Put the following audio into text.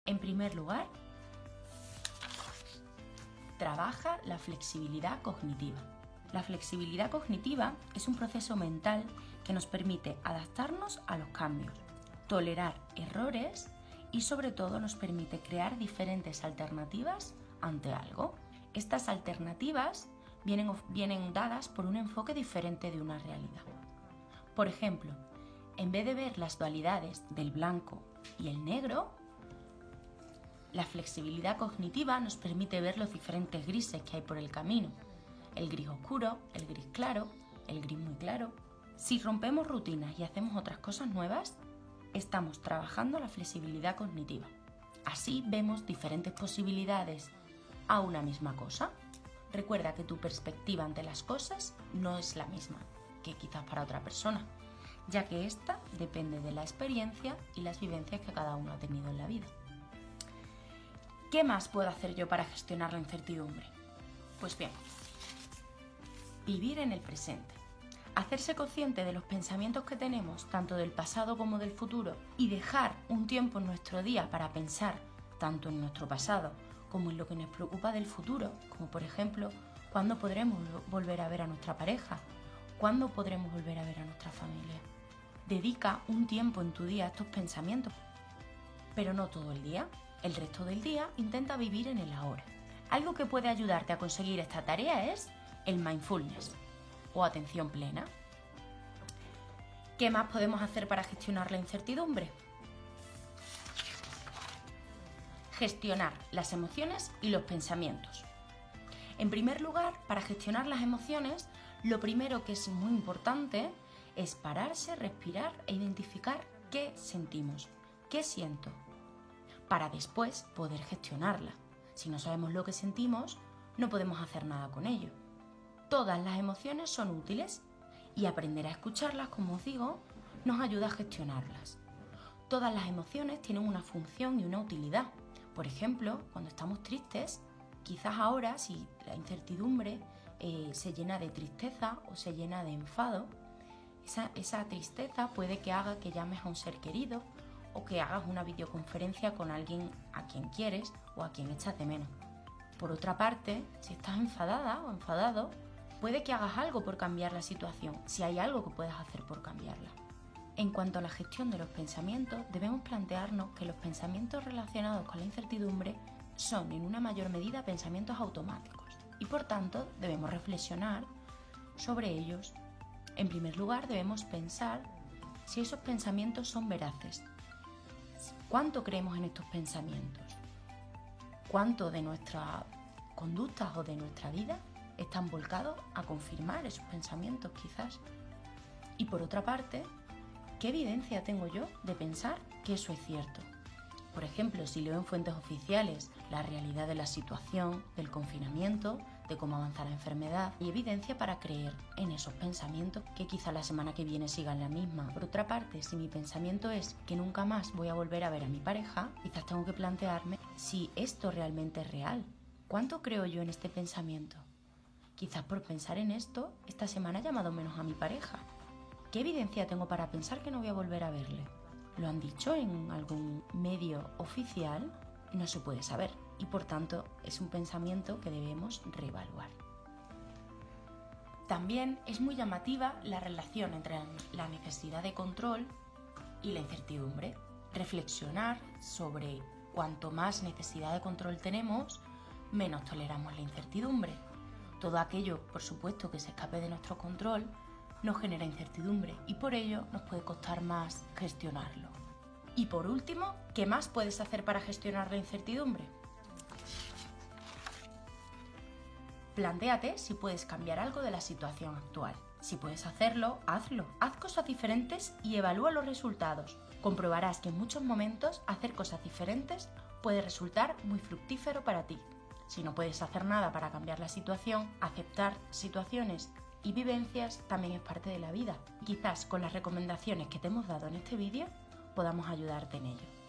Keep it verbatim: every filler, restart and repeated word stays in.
En primer lugar, trabaja la flexibilidad cognitiva. La flexibilidad cognitiva es un proceso mental que nos permite adaptarnos a los cambios, tolerar errores y sobre todo nos permite crear diferentes alternativas ante algo. Estas alternativas vienen, vienen dadas por un enfoque diferente de una realidad. Por ejemplo, en vez de ver las dualidades del blanco y el negro, la flexibilidad cognitiva nos permite ver los diferentes grises que hay por el camino. El gris oscuro, el gris claro, el gris muy claro. Si rompemos rutinas y hacemos otras cosas nuevas, estamos trabajando la flexibilidad cognitiva. Así vemos diferentes posibilidades a una misma cosa. Recuerda que tu perspectiva ante las cosas no es la misma que quizás para otra persona, ya que esta depende de la experiencia y las vivencias que cada uno ha tenido en la vida. ¿Qué más puedo hacer yo para gestionar la incertidumbre? Pues bien, vivir en el presente, hacerse consciente de los pensamientos que tenemos, tanto del pasado como del futuro, y dejar un tiempo en nuestro día para pensar tanto en nuestro pasado como en lo que nos preocupa del futuro, como por ejemplo, ¿cuándo podremos volver a ver a nuestra pareja? ¿Cuándo podremos volver a ver a nuestra familia? Dedica un tiempo en tu día a estos pensamientos, pero no todo el día. El resto del día intenta vivir en el ahora. Algo que puede ayudarte a conseguir esta tarea es el mindfulness o atención plena. ¿Qué más podemos hacer para gestionar la incertidumbre? Gestionar las emociones y los pensamientos. En primer lugar, para gestionar las emociones, lo primero que es muy importante es pararse, respirar e identificar qué sentimos, qué siento, para después poder gestionarla. Si no sabemos lo que sentimos, no podemos hacer nada con ello. Todas las emociones son útiles y aprender a escucharlas, como os digo, nos ayuda a gestionarlas. Todas las emociones tienen una función y una utilidad. Por ejemplo, cuando estamos tristes, quizás ahora, si la incertidumbre eh, se llena de tristeza o se llena de enfado, esa, esa tristeza puede que haga que llames a un ser querido o que hagas una videoconferencia con alguien a quien quieres o a quien echas de menos. Por otra parte, si estás enfadada o enfadado, puede que hagas algo por cambiar la situación, si hay algo que puedas hacer por cambiarla. En cuanto a la gestión de los pensamientos, debemos plantearnos que los pensamientos relacionados con la incertidumbre son en una mayor medida pensamientos automáticos y por tanto debemos reflexionar sobre ellos. En primer lugar, debemos pensar si esos pensamientos son veraces. ¿Cuánto creemos en estos pensamientos? ¿Cuánto de nuestras conductas o de nuestra vida están volcados a confirmar esos pensamientos quizás? Y por otra parte, ¿qué evidencia tengo yo de pensar que eso es cierto? Por ejemplo, si leo en fuentes oficiales la realidad de la situación, del confinamiento, de cómo avanza la enfermedad, hay evidencia para creer en esos pensamientos que quizá la semana que viene sigan la misma. Por otra parte, si mi pensamiento es que nunca más voy a volver a ver a mi pareja, quizás tengo que plantearme si esto realmente es real. ¿Cuánto creo yo en este pensamiento? Quizás por pensar en esto, esta semana he llamado menos a mi pareja. ¿Qué evidencia tengo para pensar que no voy a volver a verle? ¿Lo han dicho en algún medio oficial? No se puede saber y por tanto es un pensamiento que debemos reevaluar. También es muy llamativa la relación entre la necesidad de control y la incertidumbre. Reflexionar sobre cuanto más necesidad de control tenemos, menos toleramos la incertidumbre. Todo aquello, por supuesto, que se escape de nuestro control nos genera incertidumbre y por ello nos puede costar más gestionarlo. Y por último, ¿qué más puedes hacer para gestionar la incertidumbre? Plantéate si puedes cambiar algo de la situación actual. Si puedes hacerlo, hazlo. Haz cosas diferentes y evalúa los resultados. Comprobarás que en muchos momentos hacer cosas diferentes puede resultar muy fructífero para ti. Si no puedes hacer nada para cambiar la situación, aceptar situaciones y vivencias también es parte de la vida. Quizás con las recomendaciones que te hemos dado en este vídeo podamos ayudarte en ello.